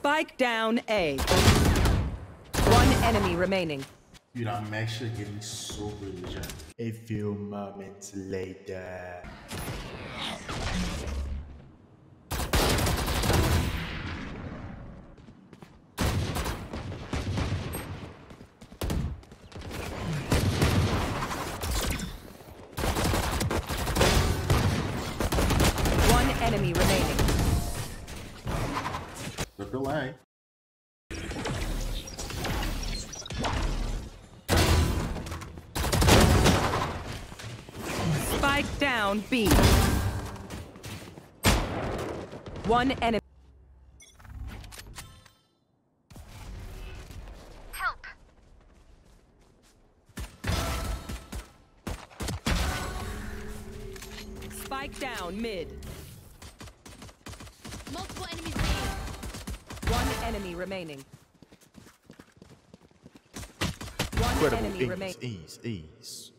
Spike down A. One enemy remaining. Dude, I'm actually getting so good, John. A few moments later. One enemy remaining. Look away. Spike down B. One enemy. Help! Spike down mid. Multiple enemies made. One enemy remaining. One Incredible. enemy remaining. Ease.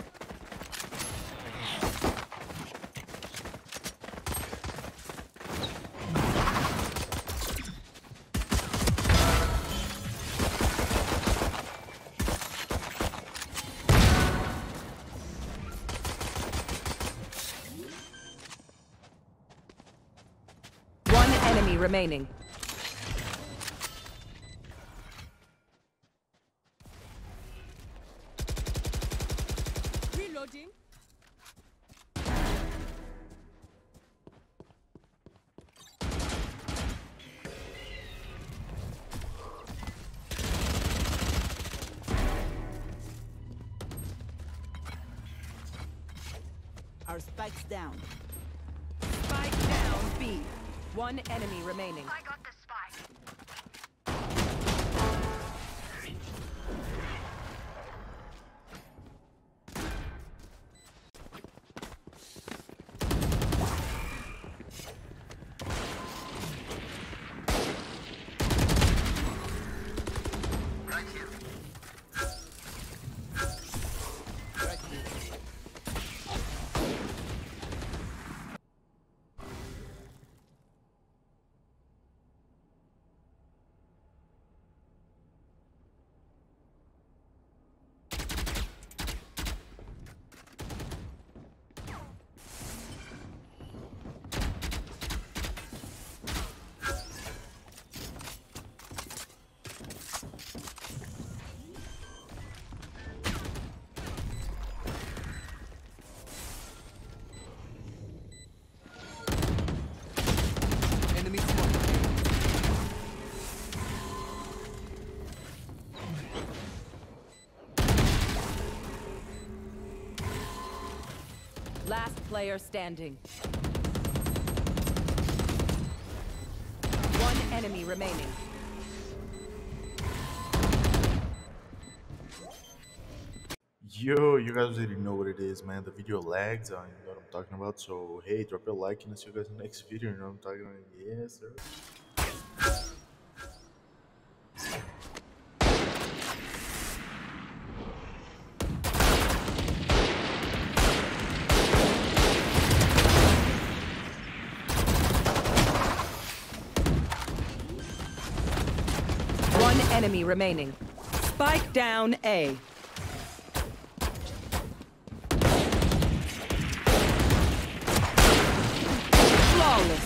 One enemy remaining. Reloading. Our spike's down. Spike down B. One enemy remaining. I got the spike. Enemy spotted. Last player standing. One enemy remaining. Yo, you guys already know what it is, man. The video lags, you know what I'm talking about. So, hey, drop a like and I'll see you guys in the next video. You know what I'm talking about? Yes, sir. One enemy remaining. Spike down A. Flawless.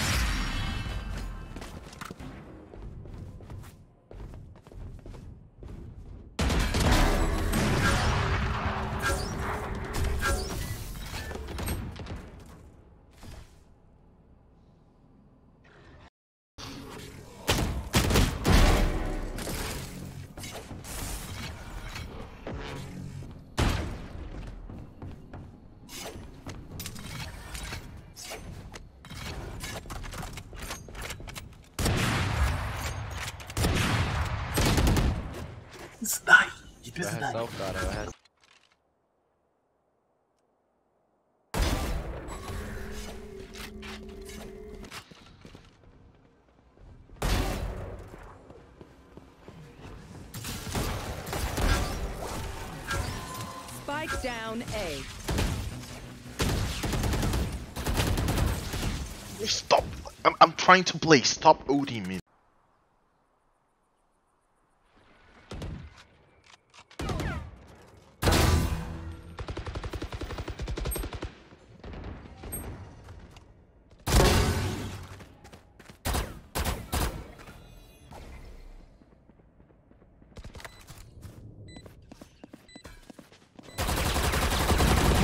Spike down A. Stop! I'm trying to play. Stop ulting me.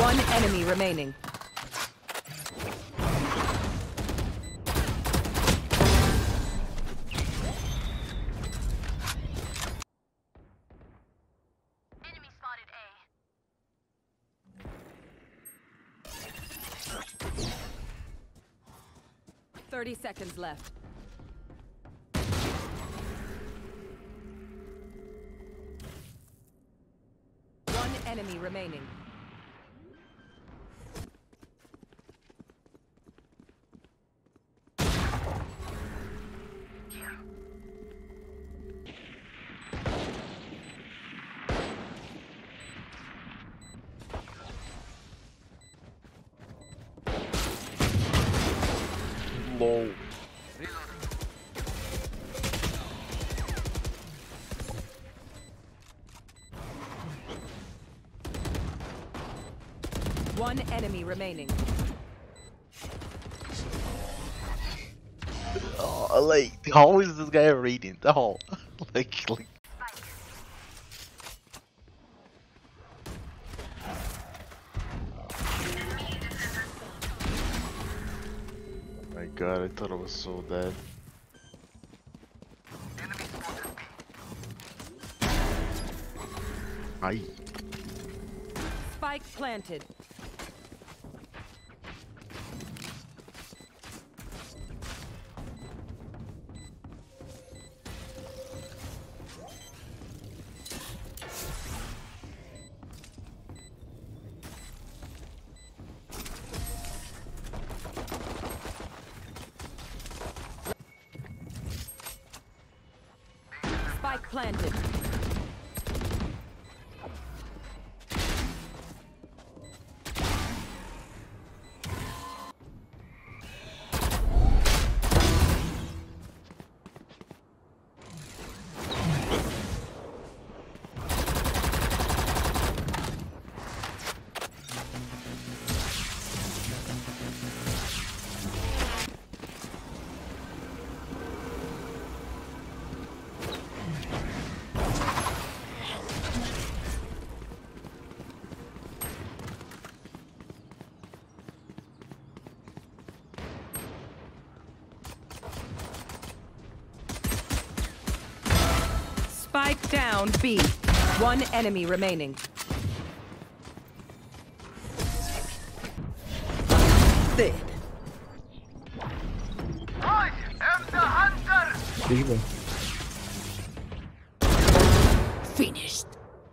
One enemy remaining. Enemy spotted A. 30 seconds left. One enemy remaining. LOL. One enemy remaining. Oh, like, how is this guy reading? Oh, like. My God, I thought I was so dead. Aye. Spike planted. Spike planted. Spike down B. One enemy remaining. Dead. I am the hunter! Finished.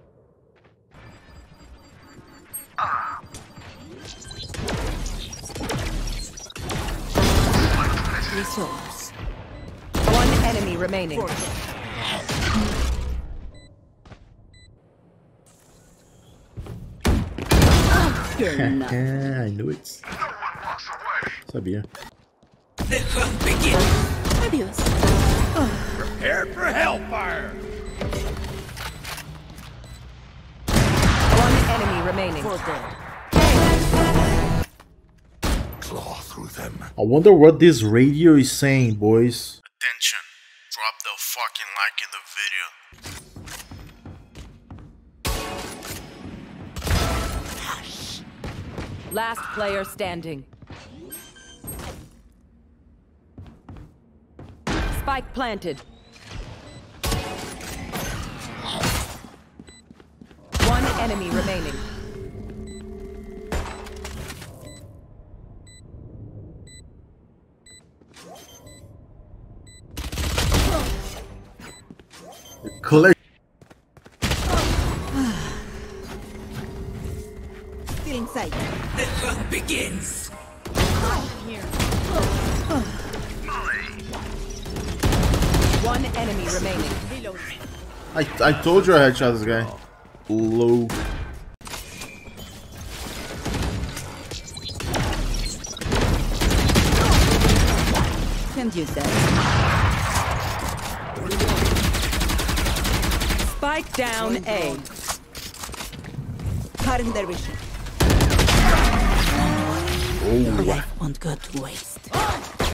Resource. One enemy remaining. I knew it. Sabia. Adios. Prepare for hellfire! One enemy remaining. Claw through them. I wonder what this radio is saying, boys. Attention. Drop the fucking like in the video. Last player standing. Spike planted. One enemy remaining. Collect. Still inside. The hunt begins! One enemy remaining. I told you I headshot this guy. Low. Can't use that. Spike down A. Cutting their vision. Oh. Life won't go to waste.